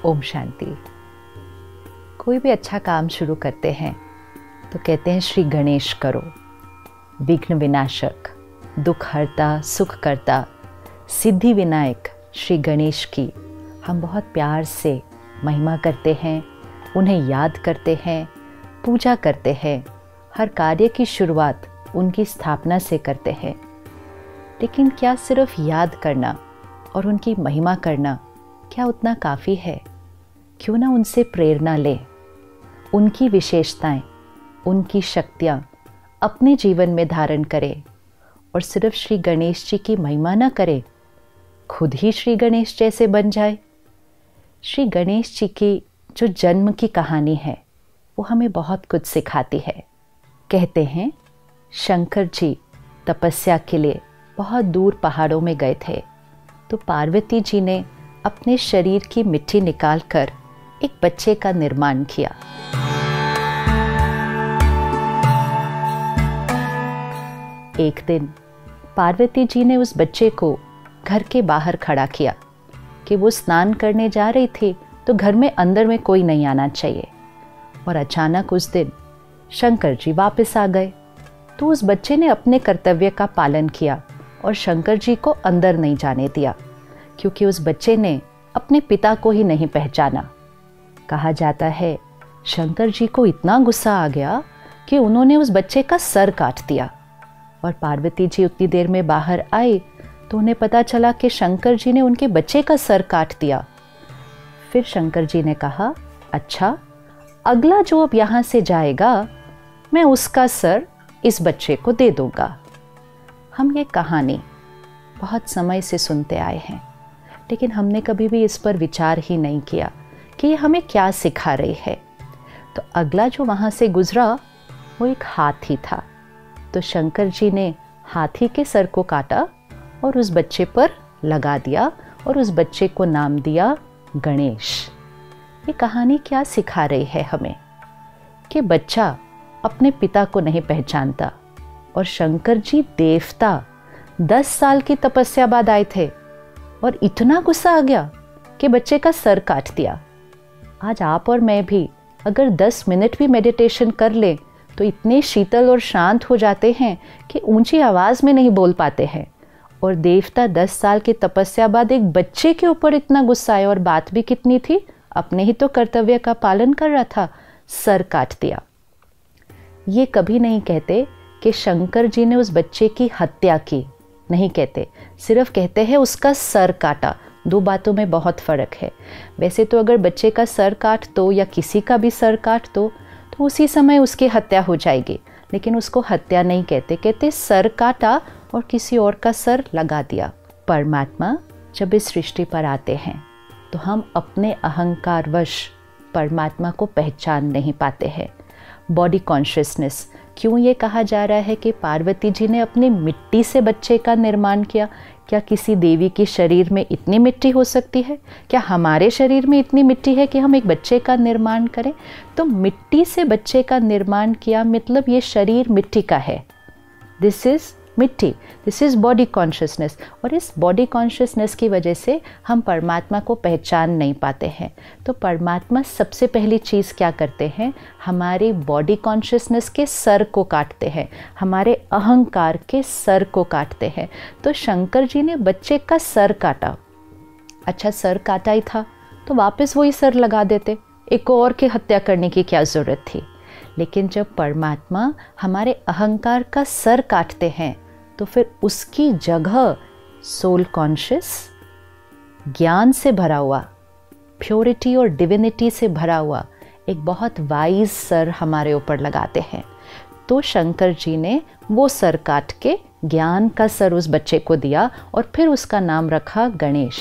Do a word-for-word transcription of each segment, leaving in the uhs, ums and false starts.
ओम शांति। कोई भी अच्छा काम शुरू करते हैं तो कहते हैं श्री गणेश करो। विघ्न विनाशक, दुख हरता, सुख करता, सिद्धि विनायक श्री गणेश की हम बहुत प्यार से महिमा करते हैं, उन्हें याद करते हैं, पूजा करते हैं। हर कार्य की शुरुआत उनकी स्थापना से करते हैं। लेकिन क्या सिर्फ याद करना और उनकी महिमा करना क्या उतना काफ़ी है? क्यों ना उनसे प्रेरणा लें, उनकी विशेषताएं, उनकी शक्तियाँ अपने जीवन में धारण करें और सिर्फ श्री गणेश जी की महिमा न करें, खुद ही श्री गणेश जैसे बन जाए। श्री गणेश जी की जो जन्म की कहानी है वो हमें बहुत कुछ सिखाती है। कहते हैं शंकर जी तपस्या के लिए बहुत दूर पहाड़ों में गए थे, तो पार्वती जी ने अपने शरीर की मिट्टी निकालकर एक बच्चे का निर्माण किया। एक दिन पार्वती जी ने उस बच्चे को घर के बाहर खड़ा किया कि वो स्नान करने जा रही थी, तो घर में अंदर में कोई नहीं आना चाहिए। और अचानक उस दिन शंकर जी वापस आ गए, तो उस बच्चे ने अपने कर्तव्य का पालन किया और शंकर जी को अंदर नहीं जाने दिया, क्योंकि उस बच्चे ने अपने पिता को ही नहीं पहचाना। कहा जाता है शंकर जी को इतना गुस्सा आ गया कि उन्होंने उस बच्चे का सर काट दिया। और पार्वती जी उतनी देर में बाहर आई तो उन्हें पता चला कि शंकर जी ने उनके बच्चे का सर काट दिया। फिर शंकर जी ने कहा, अच्छा, अगला जो अब यहाँ से जाएगा मैं उसका सर इस बच्चे को दे दूंगा। हम ये कहानी बहुत समय से सुनते आए हैं, लेकिन हमने कभी भी इस पर विचार ही नहीं किया कि ये हमें क्या सिखा रही है। तो अगला जो वहाँ से गुजरा वो एक हाथी था। तो शंकर जी ने हाथी के सर को काटा और उस बच्चे पर लगा दिया और उस बच्चे को नाम दिया गणेश। ये कहानी क्या सिखा रही है हमें? कि बच्चा अपने पिता को नहीं पहचानता और शंकर जी देवता दस साल की तपस्या बाद आए थे और इतना गुस्सा आ गया कि बच्चे का सर काट दिया। आज आप और मैं भी अगर दस मिनट भी मेडिटेशन कर लें तो इतने शीतल और शांत हो जाते हैं कि ऊंची आवाज़ में नहीं बोल पाते हैं। और देवता दस साल की तपस्या बाद एक बच्चे के ऊपर इतना गुस्सा आया, और बात भी कितनी थी, अपने ही तो कर्तव्य का पालन कर रहा था, सर काट दिया। ये कभी नहीं कहते कि शंकर जी ने उस बच्चे की हत्या की, नहीं कहते, सिर्फ कहते हैं उसका सर काटा। दो बातों में बहुत फ़र्क है। वैसे तो अगर बच्चे का सर काट दो या किसी का भी सर काट दो तो उसी समय उसकी हत्या हो जाएगी, लेकिन उसको हत्या नहीं कहते, कहते सर काटा और किसी और का सर लगा दिया। परमात्मा जब इस सृष्टि पर आते हैं तो हम अपने अहंकारवश परमात्मा को पहचान नहीं पाते हैं। बॉडी कॉन्शियसनेस, क्यों ये कहा जा रहा है कि पार्वती जी ने अपनी मिट्टी से बच्चे का निर्माण किया? क्या किसी देवी के शरीर में इतनी मिट्टी हो सकती है? क्या हमारे शरीर में इतनी मिट्टी है कि हम एक बच्चे का निर्माण करें? तो मिट्टी से बच्चे का निर्माण किया मतलब ये शरीर मिट्टी का है। This is mitti, this is body consciousness. और इस बॉडी कॉन्शियसनेस की वजह से हम परमात्मा को पहचान नहीं पाते हैं। तो परमात्मा सबसे पहली चीज़ क्या करते हैं? हमारे बॉडी कॉन्शियसनेस के सर को काटते हैं, हमारे अहंकार के सर को काटते हैं। तो शंकर जी ने बच्चे का सर काटा। अच्छा, सर काटा ही था तो वापस वही सर लगा देते, एक और की हत्या करने की क्या ज़रूरत थी? लेकिन जब परमात्मा हमारे अहंकार का सर काटते हैं तो फिर उसकी जगह सोल कॉन्शियस, ज्ञान से भरा हुआ, प्योरिटी और डिविनिटी से भरा हुआ एक बहुत वाइज सर हमारे ऊपर लगाते हैं। तो शंकर जी ने वो सर काट के ज्ञान का सर उस बच्चे को दिया और फिर उसका नाम रखा गणेश।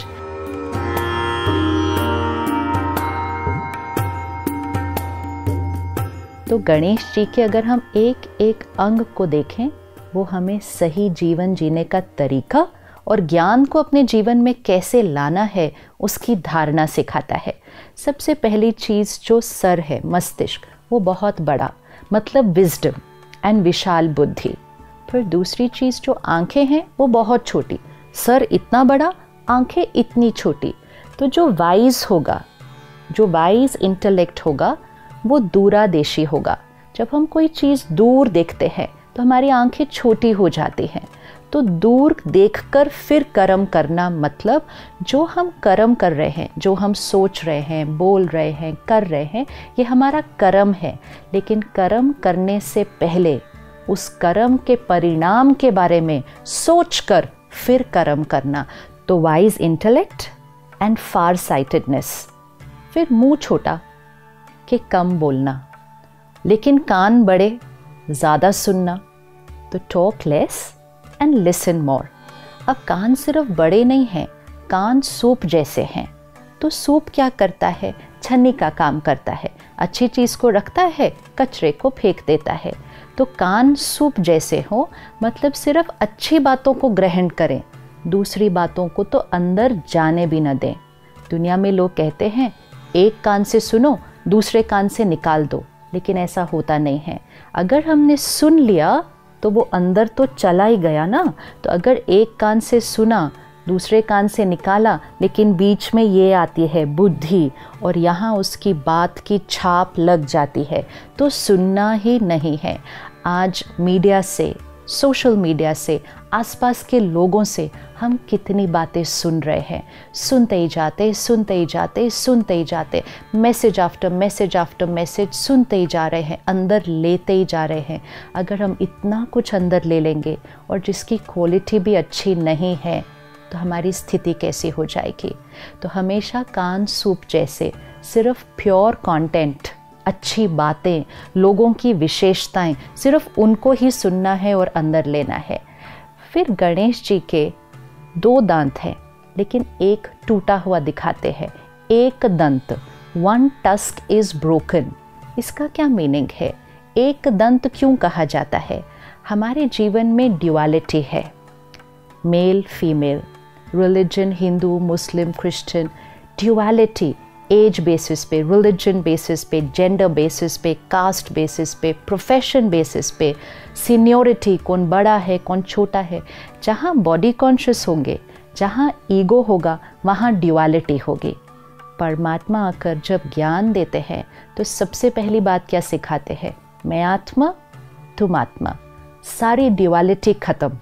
तो गणेश जी के अगर हम एक एक अंग को देखें, वो हमें सही जीवन जीने का तरीका और ज्ञान को अपने जीवन में कैसे लाना है उसकी धारणा सिखाता है। सबसे पहली चीज़ जो सर है, मस्तिष्क, वो बहुत बड़ा, मतलब विजडम एंड विशाल बुद्धि। फिर दूसरी चीज़ जो आंखें हैं वो बहुत छोटी, सर इतना बड़ा, आंखें इतनी छोटी। तो जो वाइज होगा जो वाइज इंटेलेक्ट होगा वो दूरादेशी होगा। जब हम कोई चीज़ दूर देखते हैं तो हमारी आंखें छोटी हो जाती हैं। तो दूर देखकर फिर कर्म करना मतलब जो हम कर्म कर रहे हैं, जो हम सोच रहे हैं, बोल रहे हैं, कर रहे हैं, ये हमारा कर्म है। लेकिन कर्म करने से पहले उस कर्म के परिणाम के बारे में सोचकर फिर कर्म करना। तो wise intellect and far sightedness. फिर मुंह छोटा कि कम बोलना, लेकिन कान बड़े, ज़्यादा सुनना। तो talk less and listen more. अब कान सिर्फ बड़े नहीं हैं, कान सूप जैसे हैं। तो सूप क्या करता है? छन्नी का काम करता है। अच्छी चीज़ को रखता है, कचरे को फेंक देता है। तो कान सूप जैसे हो मतलब सिर्फ अच्छी बातों को ग्रहण करें, दूसरी बातों को तो अंदर जाने भी न दें। दुनिया में लोग कहते हैं एक कान से सुनो, दूसरे कान से निकाल दो, लेकिन ऐसा होता नहीं है। अगर हमने सुन लिया तो वो अंदर तो चला ही गया ना। तो अगर एक कान से सुना, दूसरे कान से निकाला, लेकिन बीच में ये आती है बुद्धि और यहाँ उसकी बात की छाप लग जाती है, तो सुनना ही नहीं है। आज मीडिया से, सोशल मीडिया से, आसपास के लोगों से हम कितनी बातें सुन रहे हैं। सुनते ही जाते सुनते ही जाते सुनते ही जाते message after message after message सुनते ही जा रहे हैं, अंदर लेते ही जा रहे हैं। अगर हम इतना कुछ अंदर ले लेंगे और जिसकी क्वालिटी भी अच्छी नहीं है तो हमारी स्थिति कैसी हो जाएगी। तो हमेशा कान सूप जैसे सिर्फ प्योर कंटेंट, अच्छी बातें, लोगों की विशेषताएं, सिर्फ उनको ही सुनना है और अंदर लेना है। फिर गणेश जी के दो दांत हैं, लेकिन एक टूटा हुआ दिखाते हैं। एक दंत, वन टस्क इज ब्रोकन। इसका क्या मीनिंग है? एक दंत क्यों कहा जाता है? हमारे जीवन में ड्युअलिटी है, male female, religion, Hindu, Muslim, Christian, duality. Age basis पे, रिलीजन बेसिस पे, जेंडर बेसिस पे, कास्ट बेसिस पे, प्रोफेशन बेसिस पे, सीनियोरिटी, कौन बड़ा है कौन छोटा है। जहाँ बॉडी कॉन्शियस होंगे, जहाँ ईगो होगा, वहाँ ड्युअलिटी होगी। परमात्मा आकर जब ज्ञान देते हैं तो सबसे पहली बात क्या सिखाते हैं? मैं आत्मा, तुम आत्मा, सारी ड्युअलिटी खत्म।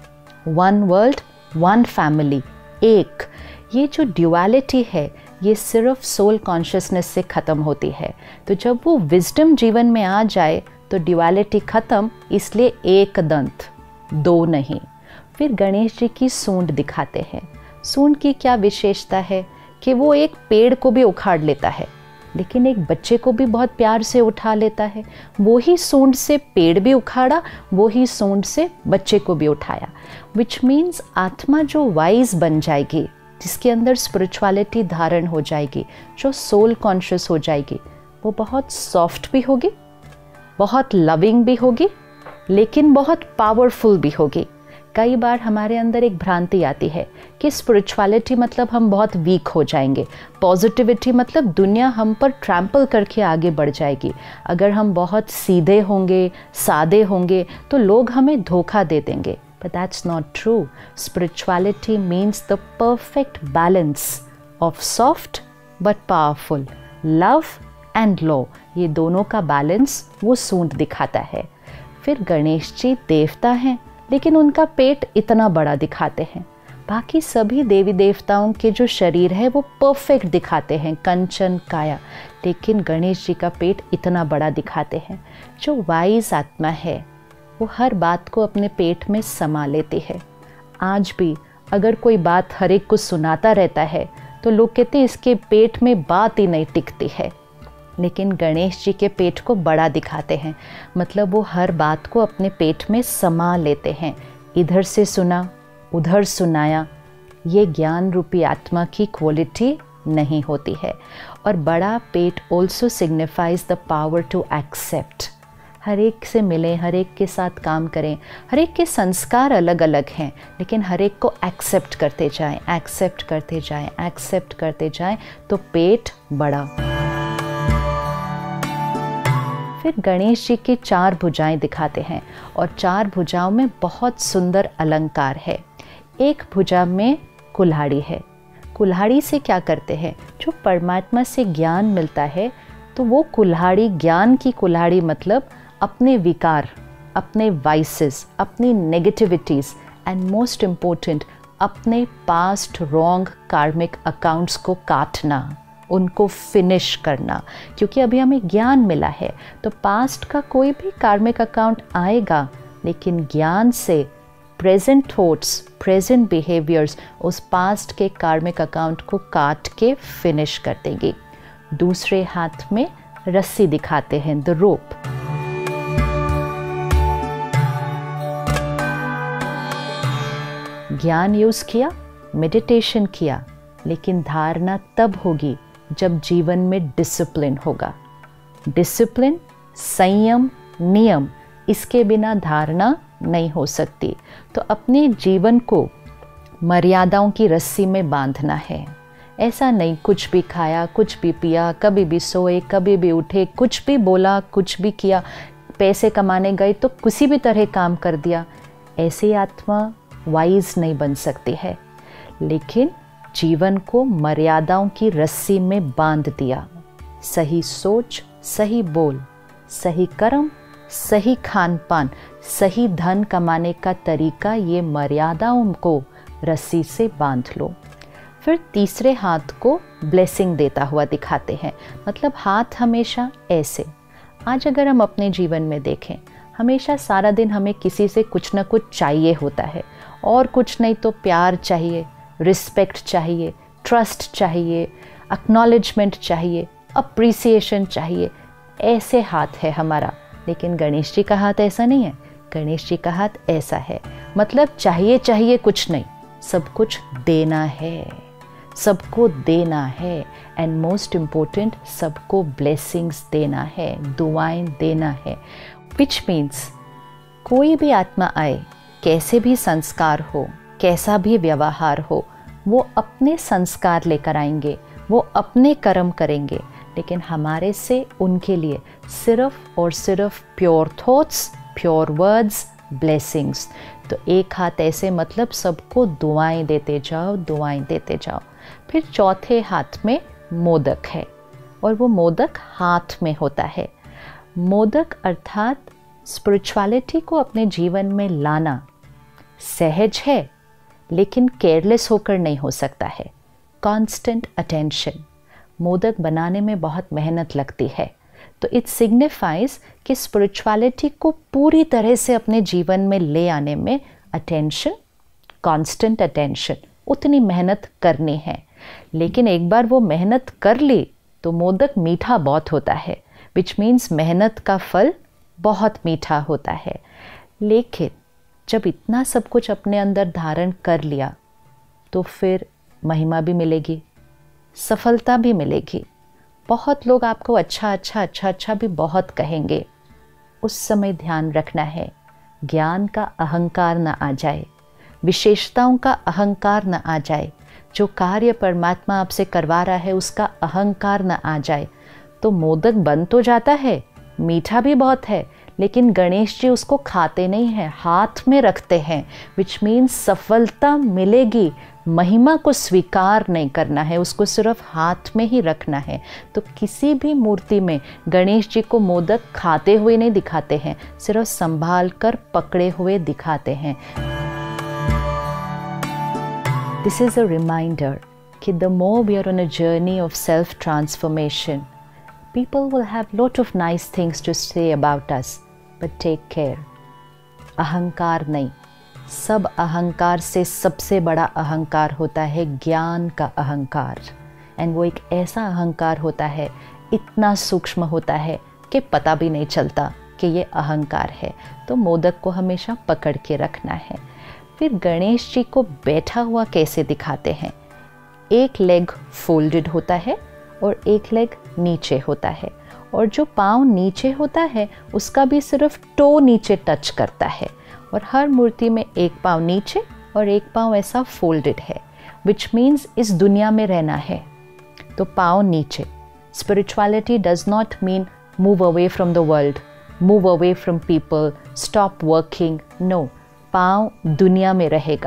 वन वर्ल्ड, वन फैमिली, एक। ये जो ड्युअलिटी है ये सिर्फ सोल कॉन्शियसनेस से ख़त्म होती है। तो जब वो विजडम जीवन में आ जाए तो ड्युअलिटी ख़त्म, इसलिए एक दंत, दो नहीं। फिर गणेश जी की सूंड दिखाते हैं। सूंड की क्या विशेषता है कि वो एक पेड़ को भी उखाड़ लेता है, लेकिन एक बच्चे को भी बहुत प्यार से उठा लेता है। वो ही सूंड से पेड़ भी उखाड़ा, वो ही सूंड से बच्चे को भी उठाया। विच मीन्स आत्मा जो वाइज बन जाएगी, जिसके अंदर स्पिरिचुअलिटी धारण हो जाएगी, जो सोल कॉन्शियस हो जाएगी, वो बहुत सॉफ्ट भी होगी, बहुत लविंग भी होगी, लेकिन बहुत पावरफुल भी होगी। कई बार हमारे अंदर एक भ्रांति आती है कि स्पिरिचुअलिटी मतलब हम बहुत वीक हो जाएंगे, पॉजिटिविटी मतलब दुनिया हम पर ट्रैम्पल करके आगे बढ़ जाएगी। अगर हम बहुत सीधे होंगे, सादे होंगे तो लोग हमें धोखा दे देंगे। But that's not true. Spirituality means the perfect balance of soft but powerful, love and law. ये दोनों का बैलेंस वो सूंड दिखाता है। फिर गणेश जी देवता हैं, लेकिन उनका पेट इतना बड़ा दिखाते हैं। बाकी सभी देवी देवताओं के जो शरीर है वो परफेक्ट दिखाते हैं, कंचन काया, लेकिन गणेश जी का पेट इतना बड़ा दिखाते हैं। जो वाइज आत्मा है वो हर बात को अपने पेट में समा लेती है। आज भी अगर कोई बात हर एक को सुनाता रहता है तो लोग कहते हैं इसके पेट में बात ही नहीं टिकती है, लेकिन गणेश जी के पेट को बड़ा दिखाते हैं, मतलब वो हर बात को अपने पेट में समा लेते हैं। इधर से सुना, उधर सुनाया, ये ज्ञान रूपी आत्मा की क्वालिटी नहीं होती है। और बड़ा पेट also signifies the power to accept. हर एक से मिलें, हर एक के साथ काम करें। हर एक के संस्कार अलग अलग हैं, लेकिन हर एक को एक्सेप्ट करते जाएं, एक्सेप्ट करते जाएं, एक्सेप्ट करते जाएं, तो पेट बड़ा। फिर गणेश जी की चार भुजाएं दिखाते हैं और चार भुजाओं में बहुत सुंदर अलंकार है। एक भुजा में कुल्हाड़ी है, कुल्हाड़ी से क्या करते हैं, जो परमात्मा से ज्ञान मिलता है तो वो कुल्हाड़ी, ज्ञान की कुल्हाड़ी मतलब अपने विकार, अपने वाइसेस, अपनी नेगेटिविटीज़ एंड मोस्ट इम्पोर्टेंट अपने पास्ट रॉन्ग कार्मिक अकाउंट्स को काटना, उनको फिनिश करना। क्योंकि अभी हमें ज्ञान मिला है तो पास्ट का कोई भी कार्मिक अकाउंट आएगा, लेकिन ज्ञान से प्रेजेंट थॉट्स, प्रेजेंट बिहेवियर्स उस पास्ट के कार्मिक अकाउंट को काट के फिनिश कर देंगे। दूसरे हाथ में रस्सी दिखाते हैं, द रोप। ज्ञान यूज किया, मेडिटेशन किया, लेकिन धारणा तब होगी जब जीवन में डिसिप्लिन होगा। डिसिप्लिन, संयम, नियम, इसके बिना धारणा नहीं हो सकती। तो अपने जीवन को मर्यादाओं की रस्सी में बांधना है। ऐसा नहीं कुछ भी खाया, कुछ भी पिया, कभी भी सोए, कभी भी उठे, कुछ भी बोला, कुछ भी किया, पैसे कमाने गए तो किसी भी तरह काम कर दिया। ऐसी आत्मा वाइज नहीं बन सकती है। लेकिन जीवन को मर्यादाओं की रस्सी में बांध दिया। सही सोच, सही बोल, सही कर्म, सही खान पान, सही धन कमाने का तरीका, ये मर्यादाओं को रस्सी से बांध लो। फिर तीसरे हाथ को ब्लेसिंग देता हुआ दिखाते हैं, मतलब हाथ हमेशा ऐसे। आज अगर हम अपने जीवन में देखें, हमेशा सारा दिन हमें किसी से कुछ ना कुछ चाहिए होता है, और कुछ नहीं तो प्यार चाहिए, रिस्पेक्ट चाहिए, ट्रस्ट चाहिए, एक्नॉलेजमेंट चाहिए, अप्रिसिएशन चाहिए। ऐसे हाथ है हमारा। लेकिन गणेश जी का हाथ ऐसा नहीं है। गणेश जी का हाथ ऐसा है, मतलब चाहिए चाहिए कुछ नहीं, सब कुछ देना है, सबको देना है, एंड मोस्ट इम्पोर्टेंट सबको ब्लेसिंग्स देना है, दुआएं देना है। विच मीन्स कोई भी आत्मा आए, कैसे भी संस्कार हो, कैसा भी व्यवहार हो, वो अपने संस्कार लेकर आएंगे, वो अपने कर्म करेंगे, लेकिन हमारे से उनके लिए सिर्फ और सिर्फ pure thoughts, pure words, blessings. तो एक हाथ ऐसे, मतलब सबको दुआएं देते जाओ, दुआएं देते जाओ। फिर चौथे हाथ में मोदक है, और वो मोदक हाथ में होता है। मोदक अर्थात स्पिरिचुअलिटी को अपने जीवन में लाना सहज है, लेकिन केयरलेस होकर नहीं हो सकता है। Constant attention. मोदक बनाने में बहुत मेहनत लगती है, तो इट सिग्निफाइज कि स्पिरिचुअलिटी को पूरी तरह से अपने जीवन में ले आने में अटेंशन, कांस्टेंट अटेंशन, उतनी मेहनत करनी है। लेकिन एक बार वो मेहनत कर ली तो मोदक मीठा बहुत होता है, विच मीन्स मेहनत का फल बहुत मीठा होता है। लेकिन जब इतना सब कुछ अपने अंदर धारण कर लिया तो फिर महिमा भी मिलेगी, सफलता भी मिलेगी। बहुत लोग आपको अच्छा अच्छा अच्छा अच्छा भी बहुत कहेंगे। उस समय ध्यान रखना है ज्ञान का अहंकार न आ जाए, विशेषताओं का अहंकार न आ जाए, जो कार्य परमात्मा आपसे करवा रहा है उसका अहंकार न आ जाए। तो मोदक बन तो जाता है, मीठा भी बहुत है, लेकिन गणेश जी उसको खाते नहीं हैं, हाथ में रखते हैं, विच मीन्स सफलता मिलेगी। महिमा को स्वीकार नहीं करना है, उसको सिर्फ हाथ में ही रखना है। तो किसी भी मूर्ति में गणेश जी को मोदक खाते हुए नहीं दिखाते हैं, सिर्फ संभाल कर पकड़े हुए दिखाते हैं। दिस इज अ रिमाइंडर कि the more we are on a journey of self transformation, people will have lot of nice things to say about us, but take care. अहंकार नहीं, सब अहंकार से सबसे बड़ा अहंकार होता है ज्ञान का अहंकार। एंड वो एक ऐसा अहंकार होता है, इतना सूक्ष्म होता है कि पता भी नहीं चलता कि ये अहंकार है। तो मोदक को हमेशा पकड़ के रखना है। फिर गणेश जी को बैठा हुआ कैसे दिखाते हैं? एक लेग फोल्डेड होता है और एक लेग नीचे होता है, और जो पाँव नीचे होता है उसका भी सिर्फ टो नीचे टच करता है, और हर मूर्ति में एक पाँव नीचे और एक पाँव ऐसा फोल्डेड है, विच मीन्स इस दुनिया में रहना है तो पाँव नीचे। Spirituality does not mean move away from the world, move away from people, stop working. No, पाँव दुनिया में रहेगा,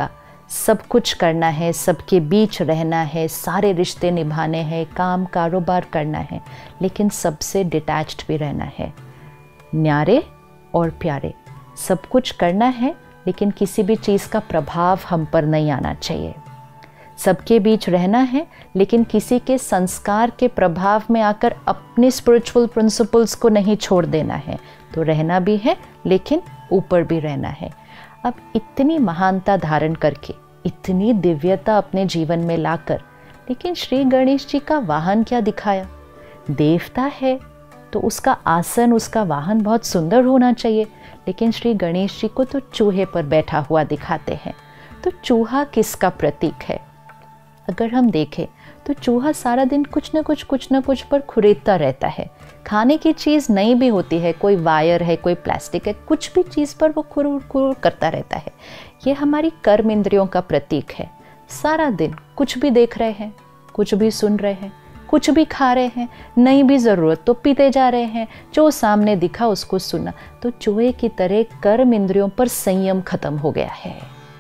सब कुछ करना है, सबके बीच रहना है, सारे रिश्ते निभाने हैं, काम कारोबार करना है, लेकिन सबसे डिटैच्ड भी रहना है। न्यारे और प्यारे, सब कुछ करना है लेकिन किसी भी चीज़ का प्रभाव हम पर नहीं आना चाहिए। सबके बीच रहना है लेकिन किसी के संस्कार के प्रभाव में आकर अपने स्पिरिचुअल प्रिंसिपल्स को नहीं छोड़ देना है। तो रहना भी है लेकिन ऊपर भी रहना है। अब इतनी महानता धारण करके, इतनी दिव्यता अपने जीवन में लाकर, लेकिन श्री गणेश जी का वाहन क्या दिखाया? देवता है तो उसका आसन, उसका वाहन बहुत सुंदर होना चाहिए, लेकिन श्री गणेश जी को तो चूहे पर बैठा हुआ दिखाते हैं। तो चूहा किसका प्रतीक है? अगर हम देखें तो चूहा सारा दिन कुछ न कुछ कुछ न कुछ पर खुरेदता रहता है। खाने की चीज़ नहीं भी होती है, कोई वायर है, कोई प्लास्टिक है, कुछ भी चीज़ पर वो खुर खुर करता रहता है। ये हमारी कर्म इंद्रियों का प्रतीक है। सारा दिन कुछ भी देख रहे हैं, कुछ भी सुन रहे हैं, कुछ भी खा रहे हैं, नहीं भी ज़रूरत तो पीते जा रहे हैं, जो सामने दिखा उसको सुना। तो चूहे की तरह कर्म इंद्रियों पर संयम खत्म हो गया है।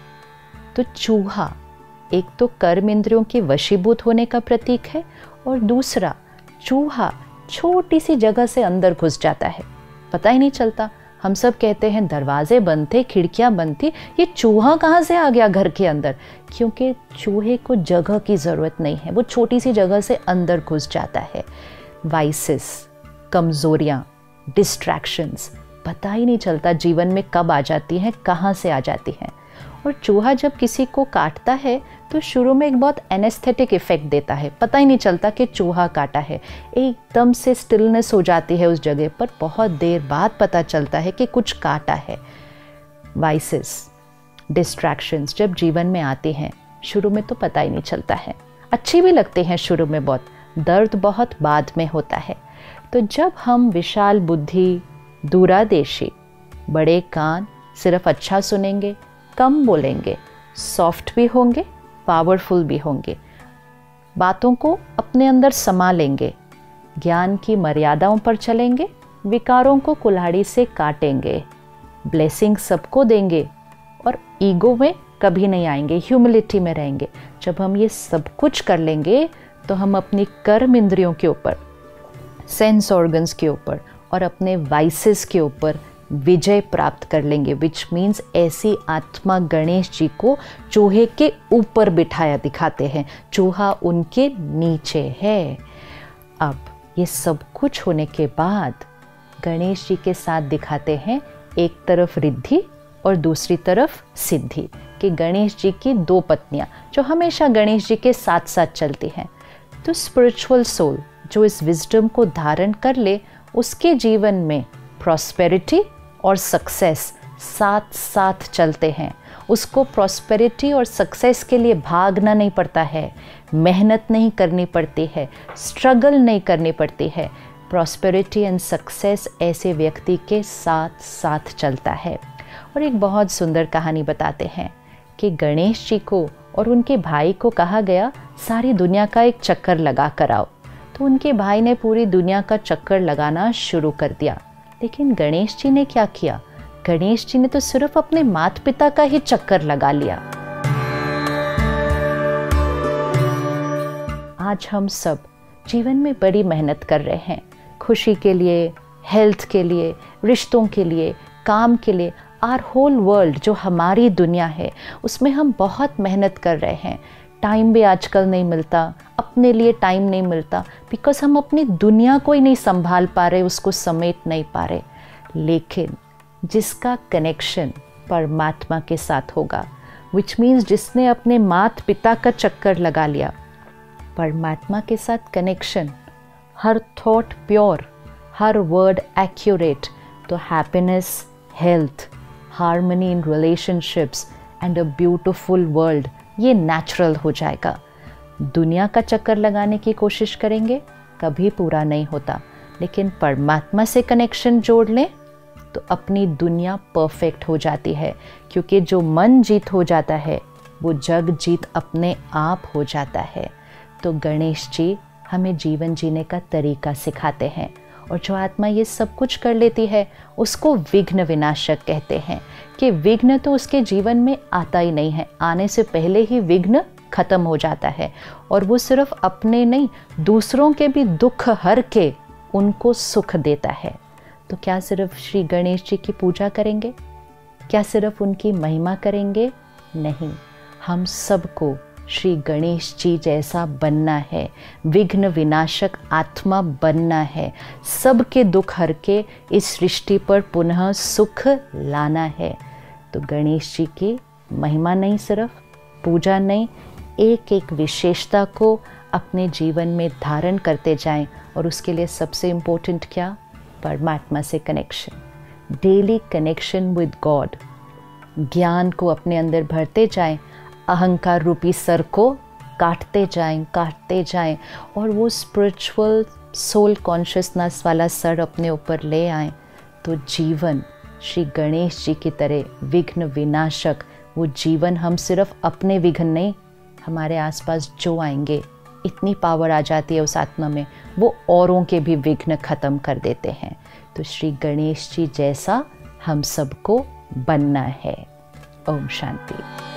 तो चूहा एक तो कर्म इंद्रियों के वशीभूत होने का प्रतीक है, और दूसरा चूहा छोटी सी जगह से अंदर घुस जाता है, पता ही नहीं चलता। हम सब कहते हैं दरवाजे बंद थे, खिड़कियां बंद थी, ये चूहा कहाँ से आ गया घर के अंदर? क्योंकि चूहे को जगह की ज़रूरत नहीं है, वो छोटी सी जगह से अंदर घुस जाता है। वाइसेस, कमज़ोरियाँ, डिस्ट्रैक्शंस, पता ही नहीं चलता जीवन में कब आ जाती हैं, कहाँ से आ जाती हैं। और चूहा जब किसी को काटता है तो शुरू में एक बहुत एनेस्थेटिक इफेक्ट देता है, पता ही नहीं चलता कि चूहा काटा है, एकदम से स्टिलनेस हो जाती है उस जगह पर, बहुत देर बाद पता चलता है कि कुछ काटा है। वाइसेस, डिस्ट्रैक्शंस जब जीवन में आते हैं, शुरू में तो पता ही नहीं चलता है, अच्छी भी लगते हैं शुरू में बहुत, दर्द बहुत बाद में होता है। तो जब हम विशाल बुद्धि, दूरादेशी, बड़े कान, सिर्फ अच्छा सुनेंगे, कम बोलेंगे, सॉफ्ट भी होंगे, पावरफुल भी होंगे, बातों को अपने अंदर समा लेंगे, ज्ञान की मर्यादाओं पर चलेंगे, विकारों को कुल्हाड़ी से काटेंगे, ब्लेसिंग सबको देंगे और ईगो में कभी नहीं आएंगे, ह्यूमिलिटी में रहेंगे। जब हम ये सब कुछ कर लेंगे तो हम अपनी कर्म इंद्रियों के ऊपर, सेंस ऑर्गन्स के ऊपर और अपने वाइसेस के ऊपर विजय प्राप्त कर लेंगे। विच मीन्स ऐसी आत्मा गणेश जी को चूहे के ऊपर बिठाया दिखाते हैं, चूहा उनके नीचे है। अब ये सब कुछ होने के बाद गणेश जी के साथ दिखाते हैं एक तरफ रिद्धि और दूसरी तरफ सिद्धि, कि गणेश जी की दो पत्नियां जो हमेशा गणेश जी के साथ साथ चलती हैं। तो स्पिरिचुअल सोल जो इस विजडम को धारण कर ले, उसके जीवन में प्रॉस्पेरिटी और सक्सेस साथ साथ चलते हैं। उसको प्रॉस्पेरिटी और सक्सेस के लिए भागना नहीं पड़ता है, मेहनत नहीं करनी पड़ती है, स्ट्रगल नहीं करनी पड़ती है। प्रॉस्पेरिटी एंड सक्सेस ऐसे व्यक्ति के साथ साथ चलता है। और एक बहुत सुंदर कहानी बताते हैं कि गणेश जी को और उनके भाई को कहा गया सारी दुनिया का एक चक्कर लगा कर आओ। तो उनके भाई ने पूरी दुनिया का चक्कर लगाना शुरू कर दिया, लेकिन गणेश जी ने क्या किया? गणेश जी ने तो सिर्फ अपने माता पिता का ही चक्कर लगा लिया। आज हम सब जीवन में बड़ी मेहनत कर रहे हैं, खुशी के लिए, हेल्थ के लिए, रिश्तों के लिए, काम के लिए। आवर होल वर्ल्ड जो हमारी दुनिया है उसमें हम बहुत मेहनत कर रहे हैं। टाइम भी आजकल नहीं मिलता, अपने लिए टाइम नहीं मिलता, बिकॉज हम अपनी दुनिया को ही नहीं संभाल पा रहे, उसको समेट नहीं पा रहे। लेकिन जिसका कनेक्शन परमात्मा के साथ होगा, विच मीन्स जिसने अपने माता पिता का चक्कर लगा लिया, परमात्मा के साथ कनेक्शन, हर थॉट प्योर, हर वर्ड एक्यूरेट, तो happiness, health, harmony in relationships and a beautiful world, ये नेचुरल हो जाएगा। दुनिया का चक्कर लगाने की कोशिश करेंगे, कभी पूरा नहीं होता, लेकिन परमात्मा से कनेक्शन जोड़ लें तो अपनी दुनिया परफेक्ट हो जाती है, क्योंकि जो मन जीत हो जाता है वो जग जीत अपने आप हो जाता है। तो गणेश जी हमें जीवन जीने का तरीका सिखाते हैं और जो आत्मा ये सब कुछ कर लेती है उसको विघ्न विनाशक कहते हैं, कि विघ्न तो उसके जीवन में आता ही नहीं है, आने से पहले ही विघ्न खत्म हो जाता है। और वो सिर्फ अपने नहीं, दूसरों के भी दुख हर के उनको सुख देता है। तो क्या सिर्फ श्री गणेश जी की पूजा करेंगे? क्या सिर्फ उनकी महिमा करेंगे? नहीं, हम सबको श्री गणेश जी जैसा बनना है, विघ्न विनाशक आत्मा बनना है, सबके दुख हर के इस सृष्टि पर पुनः सुख लाना है। तो गणेश जी की महिमा नहीं, सिर्फ पूजा नहीं, एक एक विशेषता को अपने जीवन में धारण करते जाएं। और उसके लिए सबसे इम्पोर्टेंट क्या? परमात्मा से connection, daily connection with God. ज्ञान को अपने अंदर भरते जाएं, अहंकार रूपी सर को काटते जाएं काटते जाएं और वो स्पिरिचुअल सोल कॉन्शियसनेस वाला सर अपने ऊपर ले आएं। तो जीवन श्री गणेश जी की तरह विघ्न विनाशक, वो जीवन हम सिर्फ अपने विघ्न नहीं, हमारे आसपास जो आएंगे, इतनी पावर आ जाती है उस आत्मा में, वो औरों के भी विघ्न खत्म कर देते हैं। तो श्री गणेश जी जैसा हम सबको बनना है। ओम शांति।